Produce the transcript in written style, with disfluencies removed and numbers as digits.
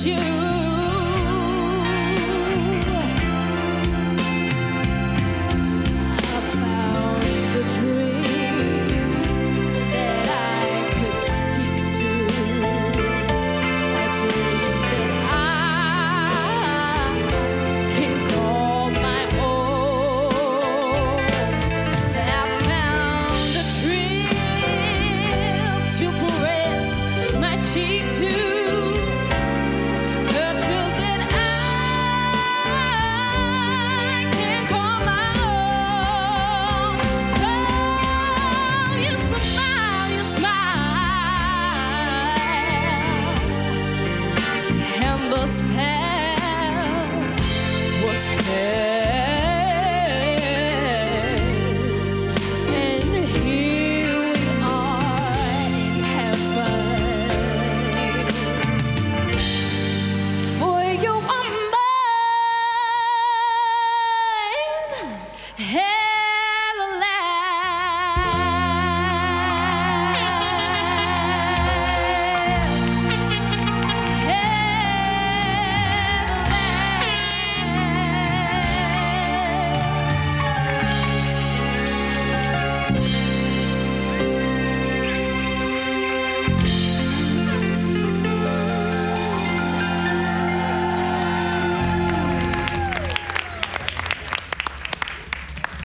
you. I found a dream that I could speak to, a dream that I can call my own. I found a thrill to press my cheek to, a thrill that I can call my own. Oh, you smile, and the spell